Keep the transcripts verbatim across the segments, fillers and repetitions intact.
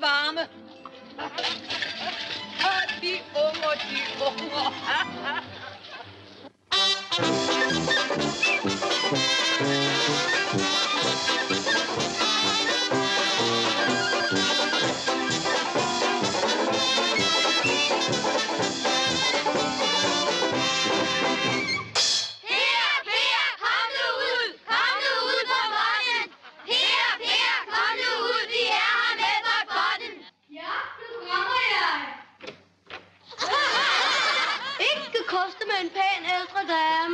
varme. Og de unger, de unger. Koste med en pæn ældre dame.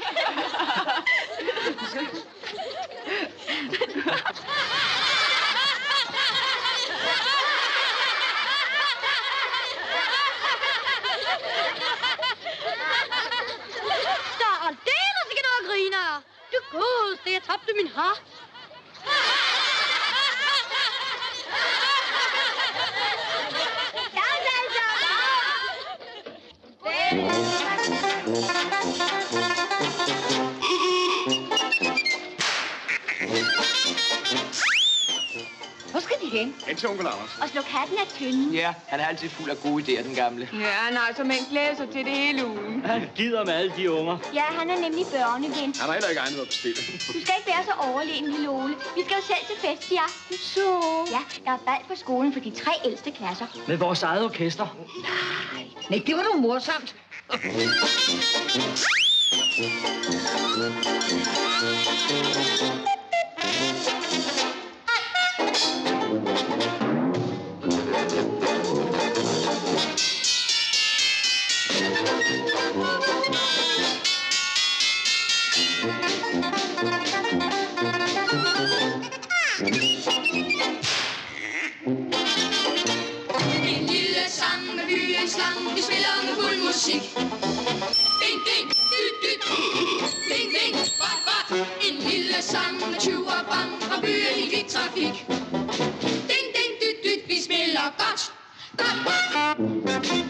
Der er aldeles ikke noget at grine af. Du godeste, jeg tabte min hat. Hvor skal de hen? Hen til onkel Anders. Og sluk hatten af tynden. Ja, han er altid fuld af gode idéer, den gamle. Ja, nej, så man glæder sig til det hele ugen. Han gider med alle de unger. Ja, han er nemlig børneven. Han har heller ikke egnet at bestille. Du skal ikke være så overlegen, lille Ole. Vi skal jo selv til fest i aften. Så? Ja, der er bal på skolen for de tre ældste klasser. Med vores eget orkester. Nej, nej, det var nu morsomt. En lille sang med byens slang, vi spiller med fuld musik. Ding, ding, dyt, dyt, ding, ding, bot, bot. En lille sang med tyv og bang fra byen i vild trafik. Ding, ding, dyt, dyt, vi spiller godt, godt, godt.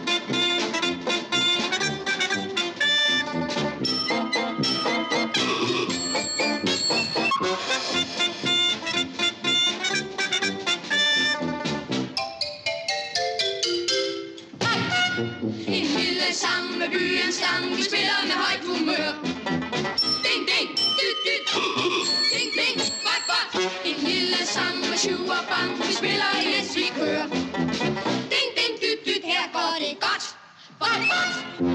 En lille sang med byens slang, vi spiller med højt humør. Ding, ding, dyt, dyt, ding, ding, bot, bot. En lille sang med syv og bang, vi spiller i et vi kører. Ding, ding, dyt, dyt, her går det godt, bot, bot.